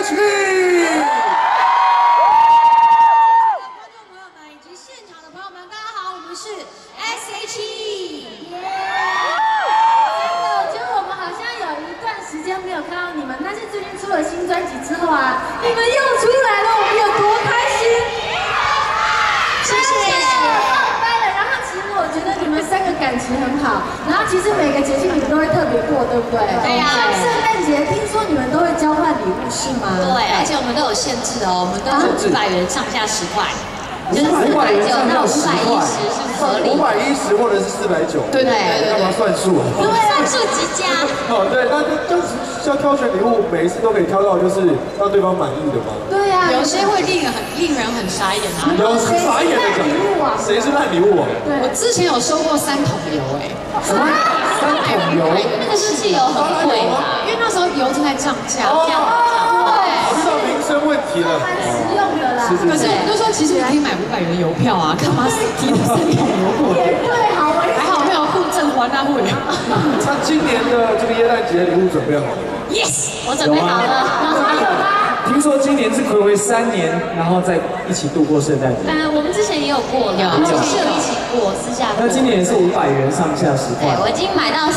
Ashley。 但是最近出了新专辑之后啊，你们又出来了，我们有多开心！谢谢。拜了。然后其实我觉得你们三个感情很好，然后其实每个节庆你们都会特别过，对不对？对呀。像圣诞节，听说你们都会交换礼物是吗？ 对，而且我们都有限制哦，我们都是500元上下10块。 就是490到510是合理 ，510或者是490。 对， 干嘛算数啊？ 对，算数极佳。 哦，对，那就是要挑选礼物，每一次都可以挑到就是让对方满意的吗？ 对呀， 有些会令人很傻眼啊。 有傻眼的讲，谁是烂礼物啊？ 我之前有收过3桶油哎。 什么？3桶油？ 那个汽油很贵嘛，因为那时候油正在涨价。对。 遇到民生问题了。 蛮实用的啦。 可是我们都说，其实你可以买500元的邮票啊，干嘛提了3桶油过来？ 对，好， 还好没有附正还啊会。 那今年的这个耶诞节礼物准备好了 ？Yes， 我准备好了。 有吗？ 听说今年是睽违3年，然后再一起度过圣诞节。 我们之前也有过了，之前有一起过，私下过。 那今年也是500元上下10块。 对，我已经买到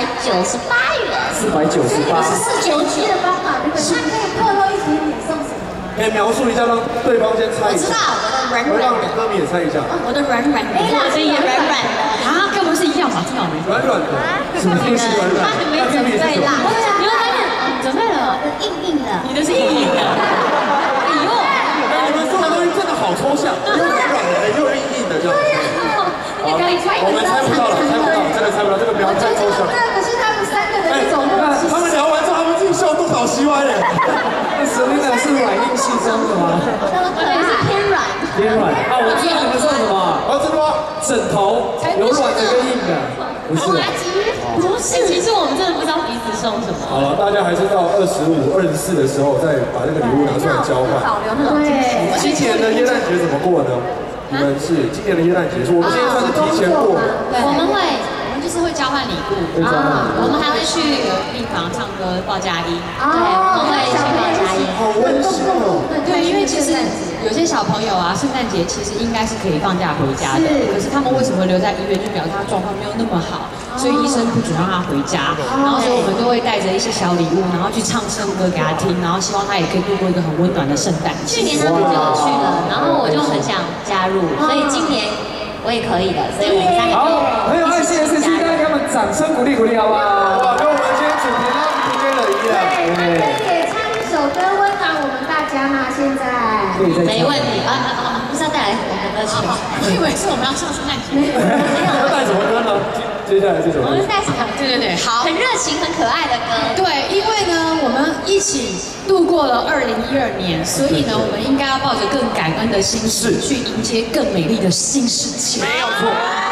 498元。 498。 是499的方法，对不对？那可以透露一点点送什么吗？ 可以描述一下，让对方先猜一下。 我知道，我的软软的。 让歌迷也猜一下。 我的软软的，我的也软软的。啊，跟我们是一样吧？听到没？ 软软的。什么东西软软？ 他还没准备啦。你们发现？准备了。硬硬的。你的是硬硬的。哎呦！ 你们送的东西真的好抽象，又软软的，又硬硬的这样。我们猜不到了，真的猜不到，这个描太抽象。 可是他们3个的那种默契。 他们聊完之后，他们自己笑都搞西歪耶。 那Selina是软硬系中的吗？ 对，是偏软。 偏软。啊，我知道你们送什么。 真的吗？ 枕头，有软的跟硬的。不是。 不是，其实我们真的不知道彼此送什么。 好了，大家还是到25、24的时候再把这个礼物拿出来交换。 保留那种惊喜。 今年的耶诞节怎么过呢？你们是今年的耶诞节，是我们今天算是提前过。 我们就是会交换礼物啊，我们还会去病房唱歌报佳音，对，我们会去报佳音， 好温馨哦。 对，因为其实有些小朋友啊，圣诞节其实应该是可以放假回家的，可是他们为什么留在医院，就表示他状况没有那么好，所以医生不准让他回家，然后所以我们就会带着一些小礼物，然后去唱圣歌给他听，然后希望他也可以度过一个很温暖的圣诞节。去年他们就有去了，然后我就很想加入，所以今年我也可以了，所以我们3个好，很有爱心的事情，大家给他们掌声鼓励鼓励，好不好？ 哇，跟我们今天主题今天的一样。 可以也唱一首歌温暖我们大家吗？现在没问题啊，不是要带来我们的歌曲，我以为是我们要唱圣诞节。 要带什么歌呢？接下来这首歌。 我们带什么？对，好，很热情、很可爱的歌。对，因为呢，我们一起度过了2012年，所以呢，我们应该要抱着更感恩的心情去迎接更美丽的新世纪。 没有错。